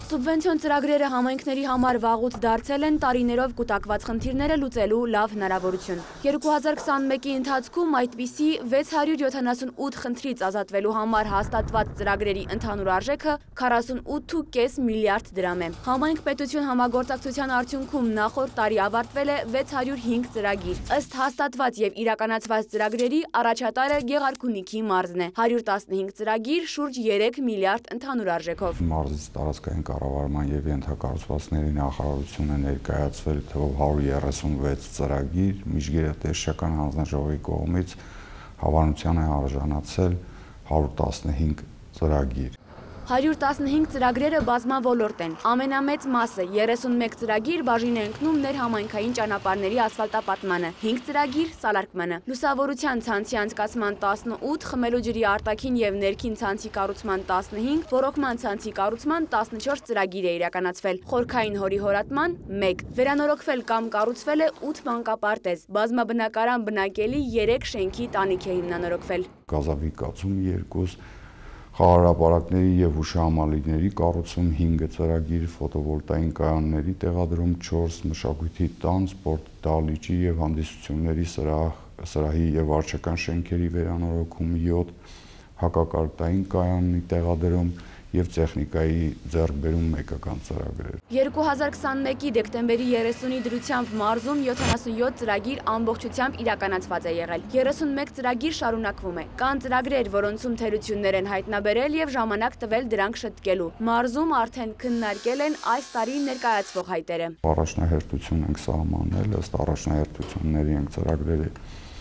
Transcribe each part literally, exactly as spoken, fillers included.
Սուբվենցիոն ծրագրերը համայնքների համար վաղուց դարձել են տարիներով կուտակված խնդիրները լուծելու լավ հնարավորություն։ երկու հազար քսանմեկի ընթացքում այդպիսի վեց հարյուր յոթանասունութ խնդրից ազատվելու համար հաստատված ծրագրերի ընդհանուր արժեքը քառասունութ կόμma պենս միլիարդ դրամ է։ Համայնք պետություն համագործակցության արդյունքում նախորդ տարի ավարտվել է վեց հարյուր հինգ ծրագիր։ Ըստ հաստատված եւ իրականացված ծրագրերի առաջատարը Գեղարքունիքի մարզն է։ հարյուր տասնհինգ ծրագիր, շուրջ երեք միլիարդ ընդհանուր արժեքով։ Մարզից տարածքային կառավարման եւ ենթակառուցվածքների նախարարությունը ներկայացվել թվով հարյուր երեսունվեց ծրագիր, միջգերատեսչական հանձնաժողովի կողմից հավանության է արժանացել հարյուր տասնհինգ ծրագիր։ հարյուր տասնհինգ ծրագրերը բազմավոլորտ են։ Ամենամեծ մասը երեսունմեկ ծրագիր բաժին է ընկնում ներհամայնքային ճանապարհների ասֆալտապատմանը, հինգ ծրագիր սալարկմանը, լուսավորության ցանցի անցկացման տասնութ, խմելու ջրի արտաքին եւ ներքին ցանցի կառուցման տասնհինգ, ոռոգման ցանցի կառուցման տասնչորս ծրագիր է իրականացվել, խորքային հորի հորատման մեկ, վերանորոգվել կամ կառուցվել է ութ մանկապարտեզ, բազմաբնակարան բնակելի երեք շենքի տանիք է հիմնանորոգվել։ Գազավի կացում երկուս, խաղարապարակների եւ հուշահամալիրների կառուցում հինգ ծրագիր, ֆոտովոլտային կայանների տեղադրում չորս, մշակույթի տան, սպորտի դահլիճի եւ հանդիսությունների սրահ, սրահի եւ վարչական շենքերի վերանորոգում յոթ, հակակարգային կայանի տեղադրում եւ տեխնիկայի ձեռքբերում մեկական ծրագրեր։ երկու հազար քսանմեկի դեկտեմբերի երեսունի դրությամբ մարզում յոթանասունյոթ ծրագիր ամբողջությամբ իրականացված է եղել։ երեսունմեկ ծրագիր շարունակվում է։ Կան ծրագրեր, որոնցում թերություններ են հայտնաբերել եւ ժամանակ տվել դրանք շտկելու։ Մարզում արդեն քննարկել են այս տարի ներկայացվող հայտերը։ Առաջնահերթություն ենք սահմանել, ըստ առաջնահերթությունների ենք ծրագրերը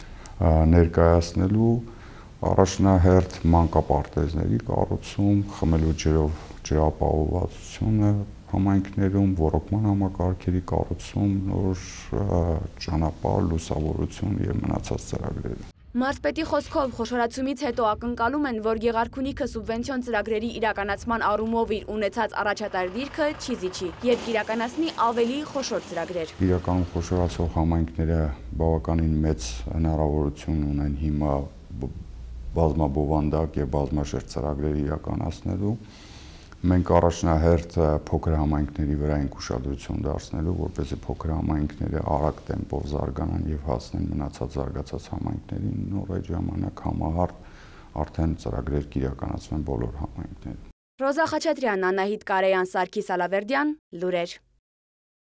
ներկայացնելու առաջնահերթ մանկապարտեզների կառուցում, խմելու ջրով ջրապահովվածությունը համայնքներում, ոռոգման համակարգերի կառուցում, նոր ճանապարհ, լուսավորություն եւ մնացած ծրագրերը։ Մարզպետի խոսքով խոշորացումից հետո ակնկալում են, որ Գեղարքունիքը սուբվենցիոն ծրագրերի իրականացման առումով իր ունեցած առաջատար դիրքը չի զիջի եւ կիրականացնի ավելի խոշոր ծրագրեր։ Իրականում խոշորացող համայնքները բավականին մեծ հնարավորություն ունեն հիմա բազմաբովանդակ եւ բազմաշերտ ծրագրեր իրականացնելու։ Մենք առաջնահերթ փոքր համայնքների վրա ենք ուշադրություն դարձնելու, որպեսզի փոքր համայնքները արագ տեմպով զարգանան եւ հասնեն մնացած զարգացած համայնքներին, նոր այդ ժամանակ համահարթ արդեն ծրագրեր կիրականացվեն բոլոր համայնքներում։ Ռոզա Խաչատրյան, Անահիտ Կարեյան, Սարգիս Ալավերդյան, լուրեր։